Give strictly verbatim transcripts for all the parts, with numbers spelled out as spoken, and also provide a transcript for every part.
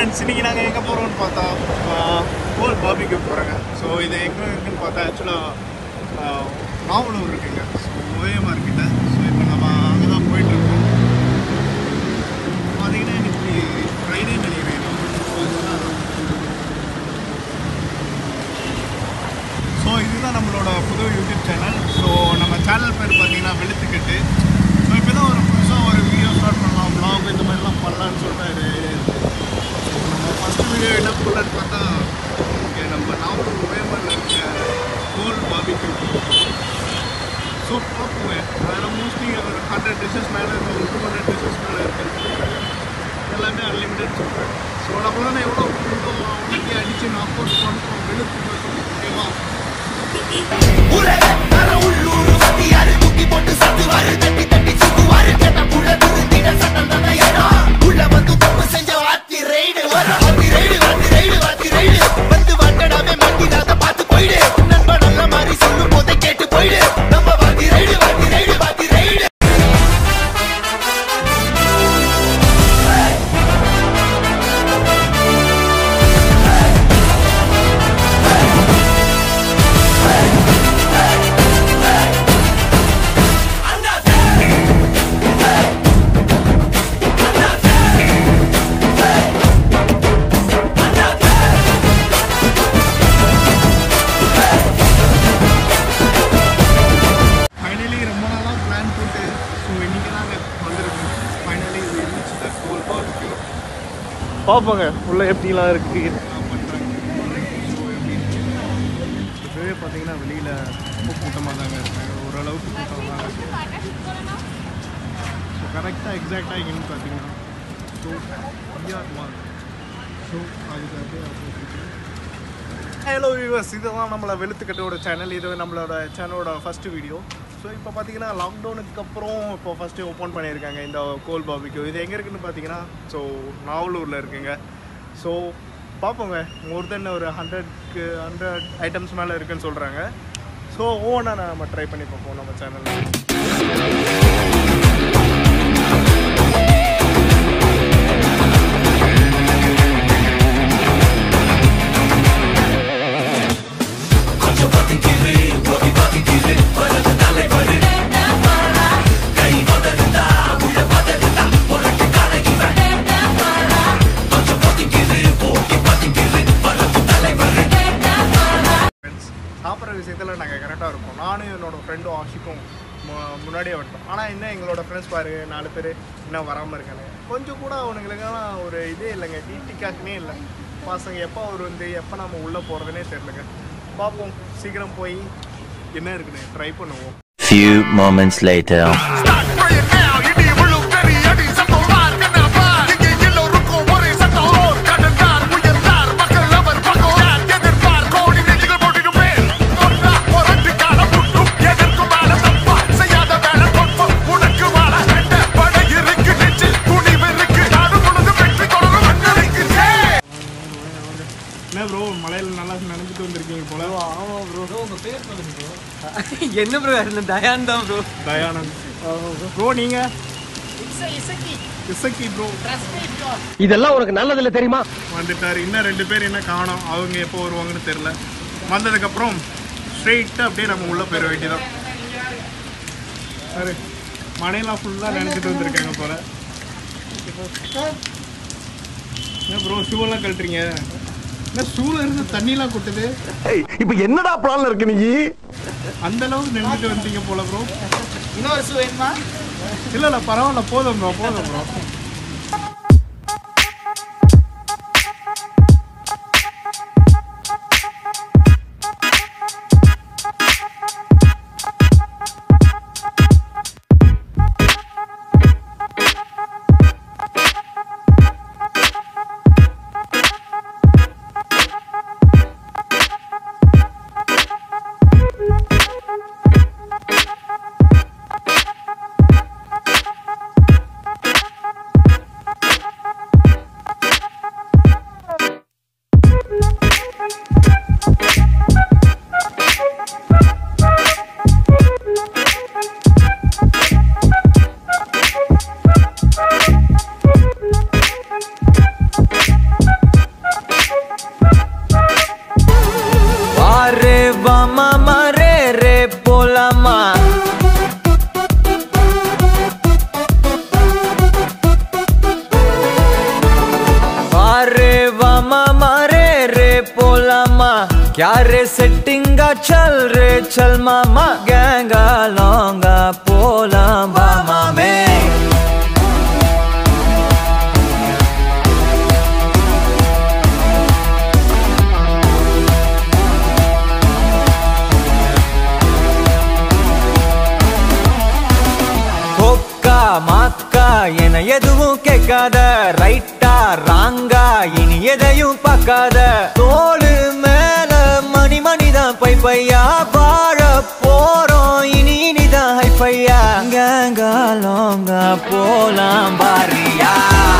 Friends இன்னைக்கு நாங்கள் எங்கே போகிறோம்னு பார்த்தா கோல் பாபிக்கு போகிறாங்க. ஸோ இது எங்கே இருக்குன்னு பார்த்தா ஆக்சுவலாக நாவலூர் இருக்குங்க. So OMR இருக்கிட்ட. ஸோ இப்போ நம்ம அங்கே தான் போயிட்டுருக்கோம். பார்த்தீங்கன்னா இன்னைக்கு ஃப்ரைடே நினைக்கிறேன். ஸோ இதுதான் நம்மளோட புது யூடியூப் சேனல். ஸோ நம்ம சேனல் பேர் பார்த்தீங்கன்னா வெளுத்துக்கட்டு. ஸோ இப்போ தான் ஒரு புதுசாக ஒரு வீடியோ ஸ்டார்ட் பண்ணலாம், வ்ளாக் இந்த மாதிரிலாம் பண்ணலான்னு சொல்லிட்டு நம்ம ஃபஸ்ட்டு வீடியோ என்ன பண்ணலான்னு பார்த்தா இங்கே நம்ம நாவலூர் ஓஎம்ஆரில் இருக்க கோல் பாபிக்கு. ஸோ பார்ப்போங்க. அதில் மோஸ்ட்லி ஒரு ஹண்ட்ரட் டிஷ்ஷஸ் மேலே இருக்குது, ஒரு டூ ஹண்ட்ரட் டிஷ்ஷஸ் மேலே இருக்குது. எல்லாமே அன்லிமிட்டட் சொல்கிறேன். ஸோ நம்ம தானே எவ்வளோ கொடுத்தோம் அன்றைக்கி அடித்து நாக் அவுட் பண்ணுறோம் வெளுத்து ஓகேவா. பார்ப்போங்க உள்ள எப்படிலாம் இருக்குது பண்ணுறாங்க. இப்போவே பார்த்தீங்கன்னா வெளியில் ரொம்ப கூட்டமாக தாங்க இருக்காங்க, ஓரளவுக்கு கூட்டம் தாங்க. ஸோ கரெக்டாக எக்ஸாக்டாக எங்கேன்னு பார்த்தீங்கன்னா ஸோ இந்தியாவுக்கு மார்க். ஸோ அதுக்காக ஹலோ வியூவர்ஸ், இதுதான் நம்மளை வெளுத்துக்கட்டோட சேனல். இது நம்மளோட சேனலோட ஃபஸ்ட்டு வீடியோ. ஸோ இப்போ பார்த்தீங்கன்னா லாக்டவுனுக்கு அப்புறம் இப்போ ஃபஸ்ட்டு ஓப்பன் பண்ணியிருக்காங்க இந்த கோல் பாபிக்கு. இது எங்கே இருக்குதுன்னு பார்த்தீங்கன்னா ஸோ நாவலூரில் இருக்குங்க. ஸோ பார்ப்போங்க, மோர் தென் ஒரு ஹண்ட்ரட்க்கு ஹண்ட்ரட் ஐட்டம்ஸ் மேலே இருக்குதுன்னு சொல்கிறாங்க. ஸோ ஓனாக நம்ம ட்ரை பண்ணி பார்ப்போம் நம்ம சேனலில். சாப்பிட்ற விஷயத்தில் நாங்கள் கரெக்டாக இருப்போம். நானும் என்னோடய ஃப்ரெண்டும் ஆஷிக்கும் முன்னாடியே வந்துட்டோம். ஆனால் இன்னும் எங்களோட ஃப்ரெண்ட்ஸ் பாரு நாலு பேர் இன்னும் வராமல் இருக்காங்க. கொஞ்சம் கூட அவனுங்களுக்கெல்லாம் ஒரு இதே இல்லைங்க, டீட்டிக்காகனே இல்லை. பசங்க எப்போ அவர் வந்து எப்போ நம்ம உள்ளே போகிறதுனே தெரியலங்க. பார்ப்போம், சீக்கிரம் போய் என்ன இருக்குன்னு ட்ரை பண்ணுவோம். Few moments later. என்ன ப்ரோ மலையில் நல்லா நினைச்சிட்டு வந்திருக்கீங்க போல? ஆமாம் ப்ரோ. ப்ரோ உங்கள் பேர் சொல்லுங்க ப்ரோ. என்ன ப்ரோ? தயான் தான் ப்ரோ. தயானந்த் ப்ரோ. நீங்கள்? இசக்கி ப்ரோ. இதெல்லாம் உனக்கு நல்லதில்லை தெரியுமா? வந்துட்டார். இன்னும் ரெண்டு பேர் என்ன காணோம், அவங்க எப்போ வருவாங்கன்னு தெரில. வந்ததுக்கப்புறம் ஸ்ட்ரெயிட்டாக அப்படியே நம்ம உள்ளே போயிட வேண்டியதான். சரி, மழையெல்லாம் ஃபுல்லாக நினச்சிட்டு வந்துருக்காங்க போல. என்ன ப்ரோ ஷூவெல்லாம் கழட்டுறீங்க? என்ன ஷூவில் இருந்து தண்ணிலாம் கொட்டுது? இப்போ என்னடா பிளான்ல இருக்கு நீ? அந்த அளவுக்கு நினைச்சிட்டு வந்தீங்க போல ப்ரோ. இன்னொரு ஷூ வேணுமா? இல்லை இல்லை பரவாயில்ல, போதும் ப்ரோ போதும் ப்ரோ. மாமா ரே ரே போலாமா பாரே வா மாமா ரே ரே போலாமா क्या रे सेटिंगा चल रे चल मामा गैंगा लौंगा पोला मामा में कोक्का माक्का என எதுவும் கேட்காத ரைட்டா ராங்கா இனி எதையும் பார்க்காத தோளு மேல மணி மணிதான் பை பையா வாழ போறோம் இனி இனிதான் ஹை பையா கேங்கா லோங்கா போலாம் பாரியா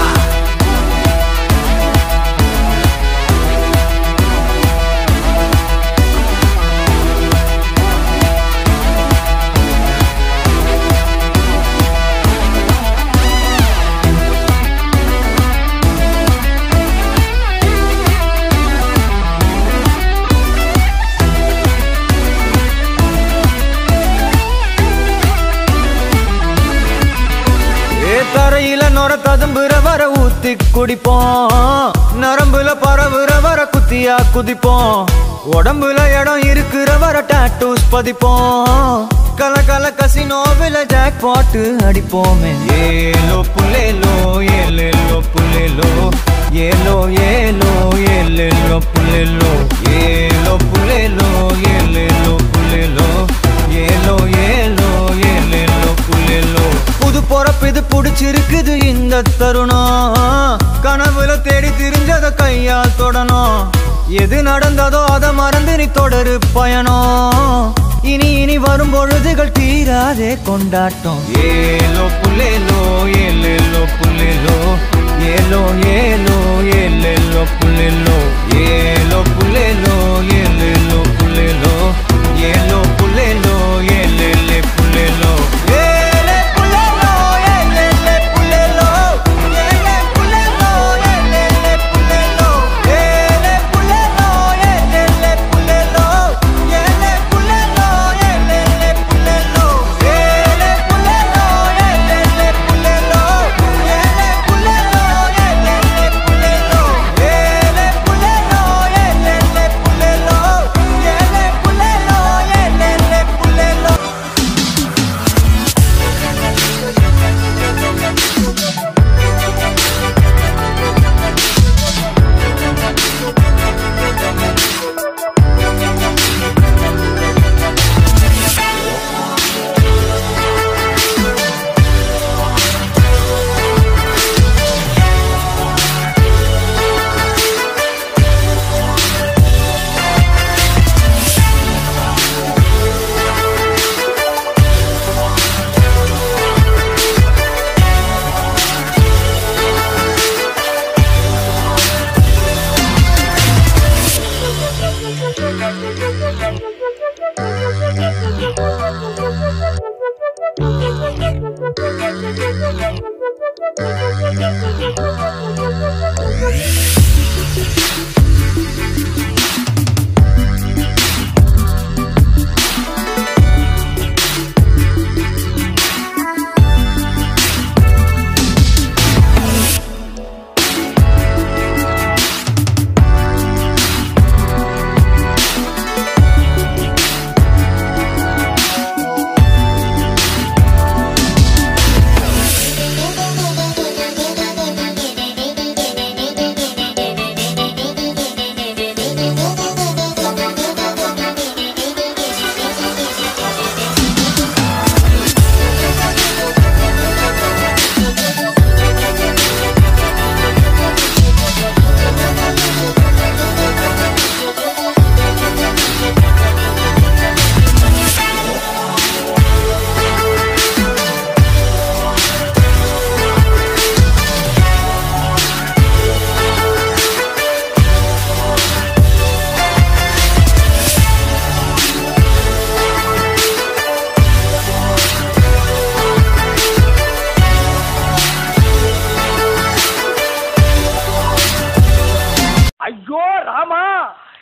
தரையில நொர ததும்புற வர ஊத்தி குடிப்போம் நரம்புல பரவுற வர குத்தியா குதிப்போம் உடம்புல இடம் இருக்கிற வர டாட்டூஸ் பதிப்போம் கல கல கசினோவில ஜாக் பாட்டு அடிப்போமே ஏலோ புலேலோ ஏலேலோ புலேலோ ஏலோ ஏலோ ஏலேலோ புலேலோ ஏலோ புலேலோ ஏலேலோ புலேலோ ஏலோ ஏலோ ஏலேலோ புலேலோ புது பொறப்பு இது புடிச்சிருக்குது இந்த தருணம் கனவுல தேடி திரிஞ்சத கையால் தொடணும் எது நடந்ததோ அதை மறந்து நீ தொடரு பயணம் இனி இனி வரும் பொழுதுகள் தீராதே கொண்டாட்டம் ஏலோ புலேலோ ஏலேலோ புலேலோ ஏலோ ஏலோ ஏலேலோ புலேலோ ஏலோ புலேலோ ஏலேலோ புலேலோ ஏலோ புலேலோ ஏலேலே புலேலோ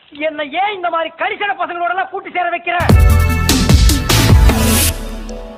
என்ன ஏன் இந்த மாதிரி கரிசன பசங்களோட எல்லாம் கூட்டி சேர வைக்கிற?